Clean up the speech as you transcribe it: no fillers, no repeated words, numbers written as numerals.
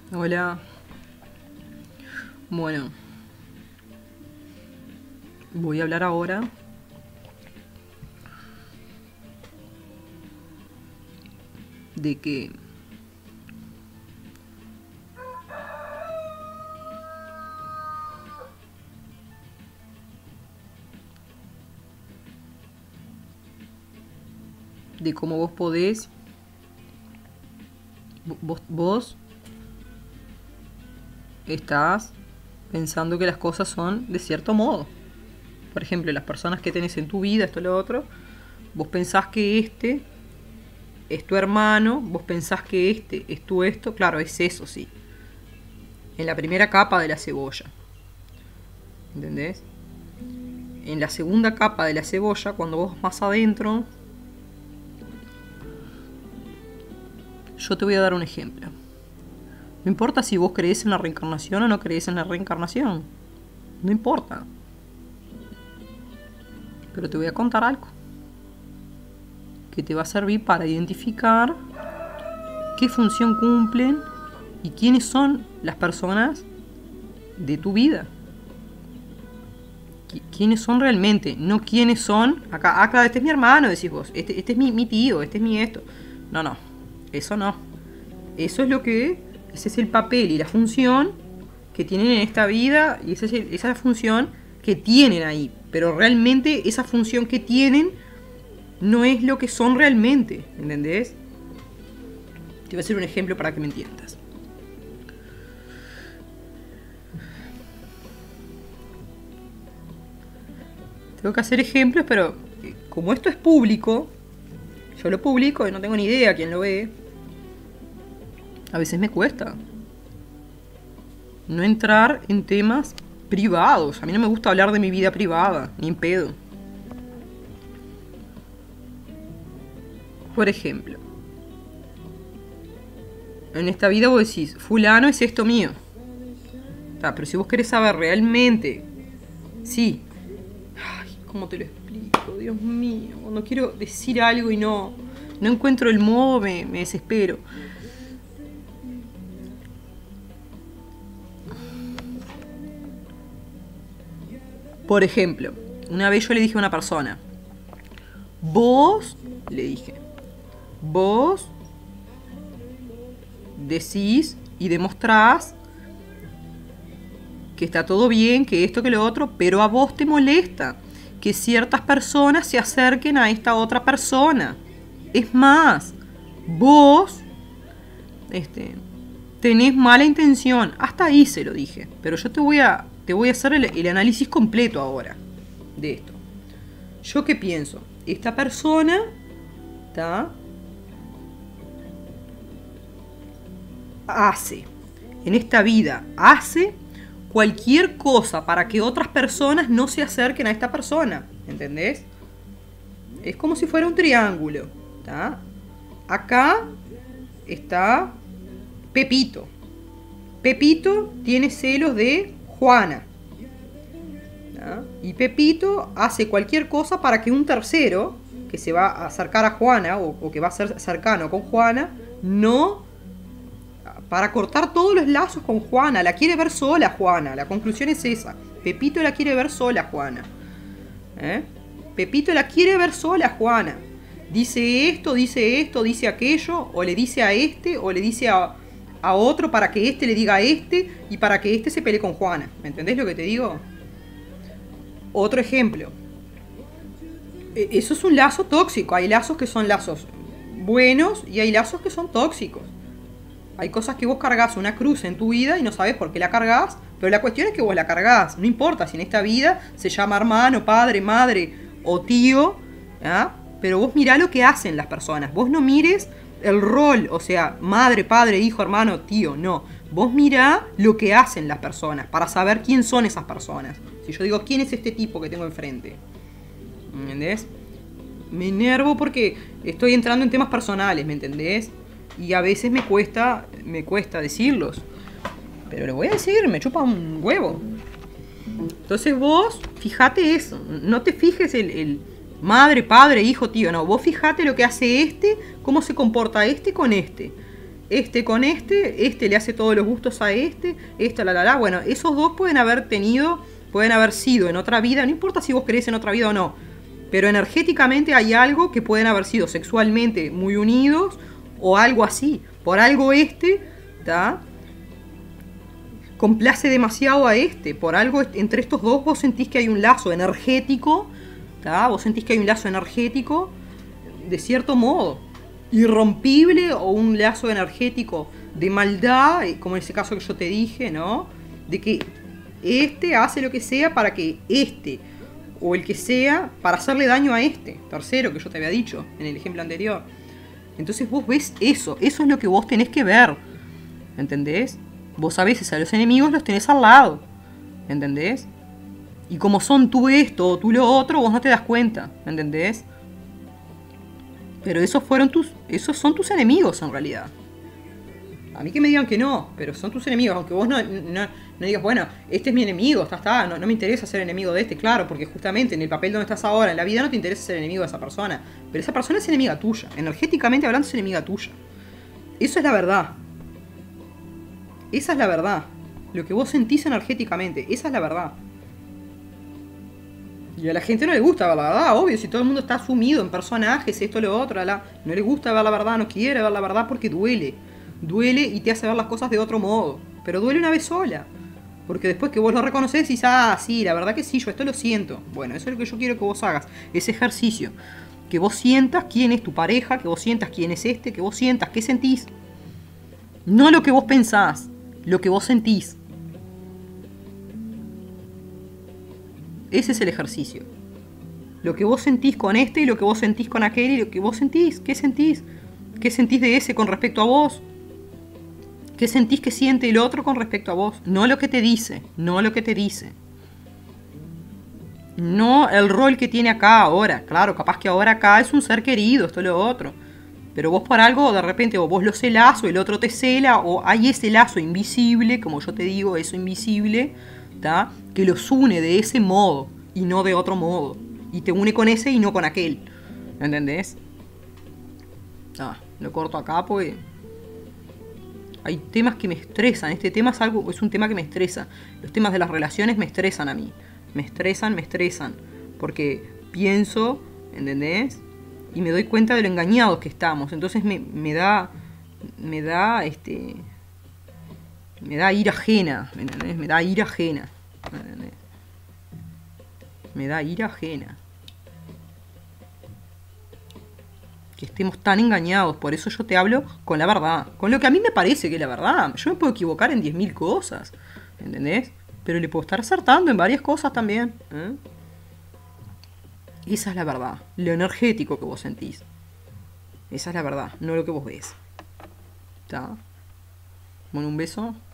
Hola. Bueno, voy a hablar ahora de que de cómo vos podés vos estás pensando que las cosas son de cierto modo. Por ejemplo, las personas que tenés en tu vida, esto y lo otro, vos pensás que este es tu hermano, vos pensás que este es tu esto, claro, es eso, sí. En la primera capa de la cebolla. ¿Entendés? En la segunda capa de la cebolla, cuando vos más adentro, yo te voy a dar un ejemplo. No importa si vos creés en la reencarnación o no creés en la reencarnación. No importa. Pero te voy a contar algo que te va a servir para identificar qué función cumplen y quiénes son las personas de tu vida. ¿Quiénes son realmente? No quiénes son. Acá, claro, este es mi hermano, decís vos. Este es mi tío, este es mi esto. No. Eso no. Eso es lo que... Ese es el papel y la función que tienen en esta vida. Y esa es la función que tienen ahí. Pero realmente esa función que tienen no es lo que son realmente. ¿Entendés? Te voy a hacer un ejemplo para que me entiendas. Tengo que hacer ejemplos, pero como esto es público, yo lo publico y no tengo ni idea quién lo ve. A veces me cuesta no entrar en temas privados. A mí no me gusta hablar de mi vida privada, ni en pedo. Por ejemplo, en esta vida vos decís, fulano es esto mío. Pero si vos querés saber realmente, sí. Ay, ¿cómo te lo explico? Dios mío, cuando quiero decir algo y no encuentro el modo, me desespero. Por ejemplo, una vez yo le dije a una persona, vos, le dije, vos decís y demostrás que está todo bien, que esto, que lo otro, pero a vos te molesta que ciertas personas se acerquen a esta otra persona. Es más, vos tenés mala intención. Hasta ahí se lo dije, pero yo te voy a hacer el análisis completo ahora de esto. ¿Yo qué pienso? Esta persona hace, en esta vida, hace cualquier cosa para que otras personas no se acerquen a esta persona. ¿Entendés? Es como si fuera un triángulo. Acá está Pepito. Pepito tiene celos de Juana. Y Pepito hace cualquier cosa para que un tercero que se va a acercar a Juana o que va a ser cercano con Juana, para cortar todos los lazos con Juana. La quiere ver sola Juana. La conclusión es esa. Pepito la quiere ver sola Juana. Pepito la quiere ver sola Juana. Dice esto, dice aquello, o le dice a este, o le dice a otro para que este le diga a este y para que este se pelee con Juana. ¿Me entendés lo que te digo? Otro ejemplo. Eso es un lazo tóxico. Hay lazos que son lazos buenos y hay lazos que son tóxicos. Hay cosas que vos cargas una cruz en tu vida y no sabes por qué la cargas, pero la cuestión es que vos la cargas. No importa si en esta vida se llama hermano, padre, madre o tío, pero vos mirá lo que hacen las personas. Vos no mires el rol, o sea, madre, padre, hijo, hermano, tío, no. Vos mirá lo que hacen las personas para saber quién son esas personas. Si yo digo, ¿quién es este tipo que tengo enfrente? ¿Me entendés? Me enervo porque estoy entrando en temas personales, ¿me entendés? Y a veces me cuesta decirlos. Pero lo voy a decir, me chupa un huevo. Entonces vos, fíjate eso. No te fijes el madre, padre, hijo, tío. No, vos fijate lo que hace este, cómo se comporta este con este. este con este le hace todos los gustos a este, Bueno, esos dos pueden haber sido en otra vida, no importa si vos crees en otra vida o no, pero energéticamente hay algo que pueden haber sido sexualmente muy unidos o algo así. Por algo ¿tá? Complace demasiado a por algo entre estos dos vos sentís que hay un lazo energético, ¿tá? Vos sentís que hay un lazo energético de cierto modo irrompible, o un lazo energético de maldad, como en ese caso que yo te dije, ¿no? De que hace lo que sea para que o el que sea, para hacerle daño a tercero que yo te había dicho en el ejemplo anterior. Entonces vos ves eso es lo que vos tenés que ver, ¿entendés? Vos a veces a los enemigos los tenés al lado, ¿entendés? Y como son tú esto o tú lo otro, vos no te das cuenta, ¿entendés? Pero esos son tus enemigos en realidad. A mí que me digan que no, pero son tus enemigos, aunque vos no digas, bueno, este es mi enemigo, no me interesa ser enemigo de claro, porque justamente en el papel donde estás ahora, en la vida, no te interesa ser enemigo de esa persona, pero esa persona es enemiga tuya, energéticamente hablando es enemiga tuya. Eso es la verdad. Esa es la verdad. Lo que vos sentís energéticamente, esa es la verdad. Y a la gente no le gusta ver la verdad, obvio, si todo el mundo está sumido en personajes, esto, lo otro, no le gusta ver la verdad, no quiere ver la verdad porque duele. Duele y te hace ver las cosas de otro modo. Pero duele una vez sola. Porque después que vos lo reconoces y dices, sí, la verdad que sí, yo esto lo siento. Bueno, eso es lo que yo quiero que vos hagas, ese ejercicio. Que vos sientas quién es tu pareja, que vos sientas quién es que vos sientas qué sentís. No lo que vos pensás, lo que vos sentís. Ese es el ejercicio. Lo que vos sentís con y lo que vos sentís con aquel y lo que vos sentís. ¿Qué sentís? ¿Qué sentís de ese con respecto a vos? ¿Qué sentís que siente el otro con respecto a vos? No lo que te dice, no lo que te dice. No el rol que tiene acá ahora. Claro, capaz que ahora acá es un ser querido, esto lo otro. Pero vos por algo, de repente, o vos lo celás, o el otro te cela, o hay ese lazo invisible, como yo te digo, eso invisible, ¿tá? Que los une de ese modo y no de otro modo. Y te une con ese y no con aquel. ¿Entendés? Lo corto acá porque hay temas que me estresan. Este tema es un tema que me estresa. Los temas de las relaciones me estresan a mí. Me estresan. Porque pienso, ¿entendés? Y me doy cuenta de lo engañados que estamos. Entonces me da ira ajena, ¿entendés? Me da ira ajena. ¿Entendés? Me da ira ajena. Que estemos tan engañados. Por eso yo te hablo con la verdad. Con lo que a mí me parece que es la verdad. Yo me puedo equivocar en 10.000 cosas. ¿Entendés? Pero le puedo estar acertando en varias cosas también. Esa es la verdad. Lo energético que vos sentís. Esa es la verdad. No lo que vos ves. ¿Está? Bueno, un beso.